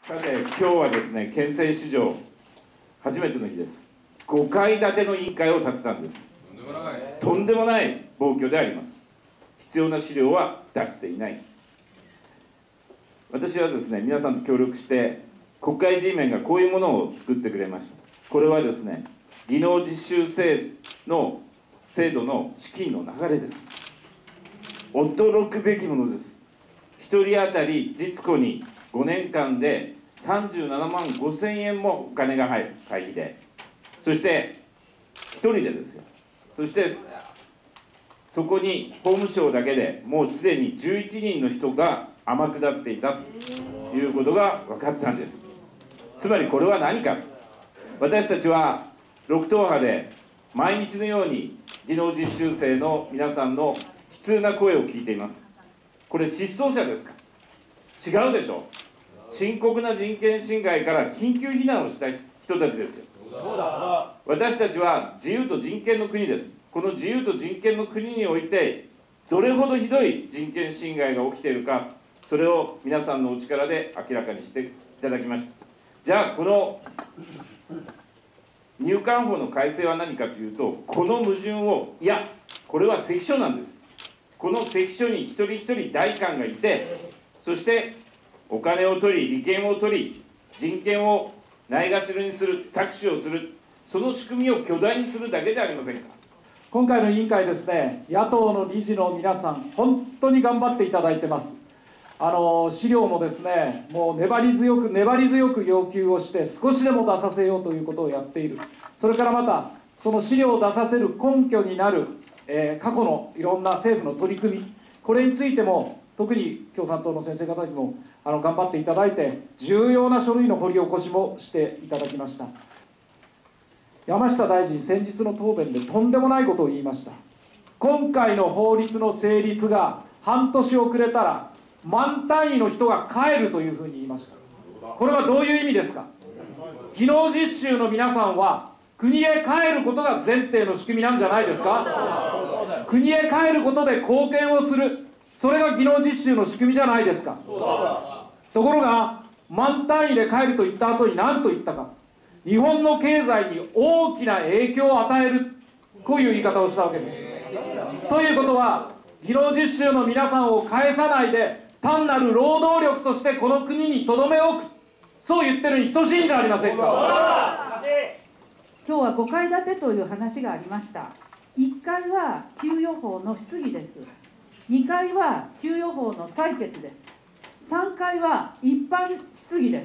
さて、今日はですね、憲政史上初めての日です。5階建ての委員会を立てたんです。とんでもない暴挙であります。必要な資料は出していない。私はですね、皆さんと協力して国会 G メンがこういうものを作ってくれました。これはですね、技能実習制度の資金の流れです。驚くべきものです。1人当たり実庫に5年間で37万5千円もお金が入る会費で、そして1人でですよ。そしてそこに法務省だけでもうすでに11人の人が天下っていたということが分かったんです。つまりこれは何か。私たちは6党派で毎日のように技能実習生の皆さんの悲痛な声を聞いています。これ失踪者ですか？違うでしょ。深刻な人権侵害から緊急避難をした人たちですよ。私たちは自由と人権の国です。この自由と人権の国においてどれほどひどい人権侵害が起きているか、それを皆さんのお力で明らかにしていただきました。じゃあこの入管法の改正は何かというと、この矛盾を、いやこれは関所なんです。この関所に一人一人代官がいて、そしてお金を取り利権を取り人権をないがしろにする、搾取をする、その仕組みを巨大にするだけじゃありませんか。 今回の委員会ですね、野党の理事の皆さん本当に頑張っていただいてます。資料もですね、もう粘り強く要求をして少しでも出させようということをやっている。それからまたその資料を出させる根拠になる、過去のいろんな政府の取り組み、これについても特に共産党の先生方にも頑張っていただいて、重要な書類の掘り起こしもしていただきました。山下大臣、先日の答弁でとんでもないことを言いました。今回の法律の成立が半年遅れたら万単位の人が帰るというふうに言いました。これはどういう意味ですか。技能実習の皆さんは国へ帰ることが前提の仕組みなんじゃないですか。国へ帰ることで貢献をする、それが技能実習の仕組みじゃないですか。ところが万単位で帰ると言った後に何と言ったか。日本の経済に大きな影響を与える、こういう言い方をしたわけです。ということは、技能実習の皆さんを返さないで単なる労働力としてこの国に留め置く、そう言ってるに等しいんじゃありませんか。 今日は5階建てという話がありました。1階は給与法の質疑です。2階は給与法の採決です。3階は一般質疑です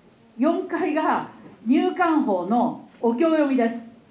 。4階が入管法のお経読みです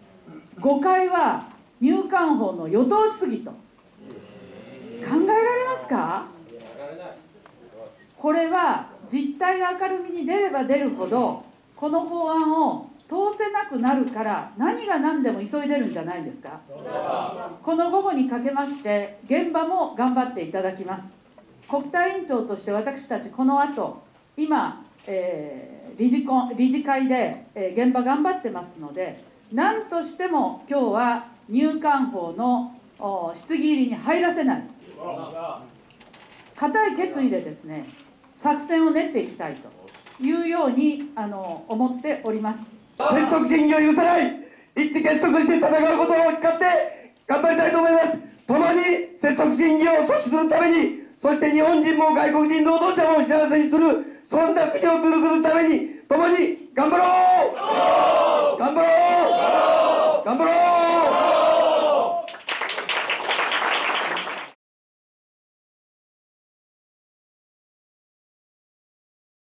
。5階は入管法の与党質疑と考えられますか。これは実態が明るみに出れば出るほどこの法案を通せなくなるから、何が何でも急いでるんじゃないですか。この午後にかけまして現場も頑張っていただきます。国対委員長として私たちこの後今、理事会で、現場頑張ってますので、何としても今日は入管法の質疑入りに入らせない、固い決意でですね、作戦を練っていきたいというように思っております。 結束審議を許さない、一致結束して戦うことを誓って頑張りたいと思います。共に結束審議を阻止するために、そして日本人も外国人労働者も幸せにする、そんな国を作るために共に頑張ろう、頑張ろう、頑張ろう。